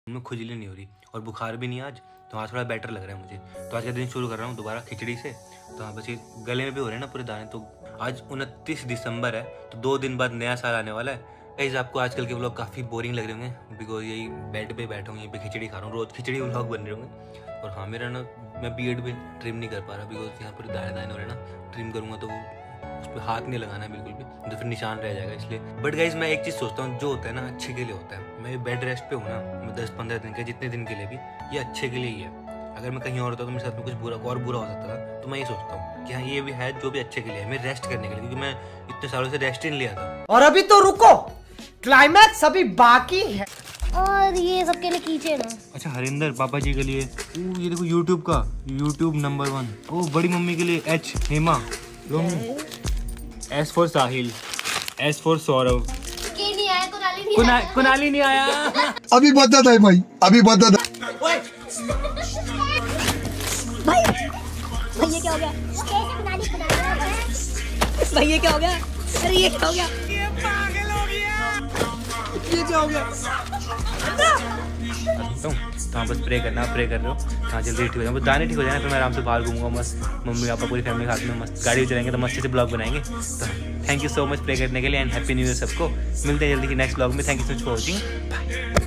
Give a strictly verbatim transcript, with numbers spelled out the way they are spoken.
में खुजली नहीं हो रही और बुखार भी नहीं है आज, तो आज थोड़ा बेटर लग रहा है मुझे। तो आज का दिन शुरू कर रहा हूँ दोबारा खिचड़ी से। तो हाँ, बस ये गले में भी हो रहे हैं ना पूरे दाने। तो आज उनतीस दिसंबर है, तो दो दिन बाद नया साल आने वाला है। गाइस आपको आजकल के व्लॉग काफ़ी बोरिंग लग रहे होंगे, बिकॉज यही बेड पे बैठा हूँ, यहीं पे खिचड़ी खा रहा हूँ, रोज खिचड़ी व्लॉग बन रहे होंगे। और हाँ, मेरा ना मैं बियर्ड भी ट्रिम नहीं कर पा रहा, बिकॉज यहाँ पर दाने दाने हो रहे हैं ना। ट्रिम करूँगा तो उस पर हाथ नहीं लगाना है बिल्कुल भी, तो फिर निशान रह जाएगा इसलिए। बट गाइज मैं एक चीज़ सोचता हूँ, जो होता है ना अच्छे के लिए होता है। मैं बेड रेस्ट पे हूँ ना, मैं दस पंद्रह दिन के जितने दिन के लिए भी, ये अच्छे के लिए ही है। अगर मैं कहीं और होता तो मेरे साथ में कुछ बुरा और बुरा हो सकता था। तो मैं ये सोचता हूँ कि हाँ, ये भी है जो भी अच्छे के लिए है, मैं रेस्ट करने के लिए, क्योंकि मैं इतने सालों से रेस्ट ही नहीं लिया था। और अभी तो रुको, क्लाइमैक्स अभी बाकी है। और ये सबके लिए कीचेन है। अच्छा, हरिंदर पापा जी के लिए ओ, ये देखो यूट्यूब का, यूट्यूब नंबर वन। ओ, बड़ी मम्मी के लिए H Hema, S for Sahil, S for Saurabh. K नहीं आया, कुनाली नहीं कुना, आया। कुनाली नहीं आया। अभी बता था भाई, अभी बता था। भाई भाई ये क्या हो गया? कैसे कुनाली कुनाली? भाई ये क्या हो गया? अरे ये क्या हो गया? ये पागल हो गया। ये क्या हो गया? तो हाँ, बस प्रे करना, प्रे कर रहे हो। हाँ, जल्दी ठीक हो जाए, बस दाने ठीक हो जाए, फिर मैं आराम से बाहर घूमूंगा मस्त, मम्मी पापा पूरी फैमिली के साथ में मस्त गाड़ी चलाएंगे, तो मस्ती से ब्लॉग बनाएंगे। तो thank you so much pray करने के लिए, एंड हैप्पी न्यू ईयर सबको। मिलते हैं जल्दी की नेक्स्ट ब्लॉग में। Thank you so much for watching, bye.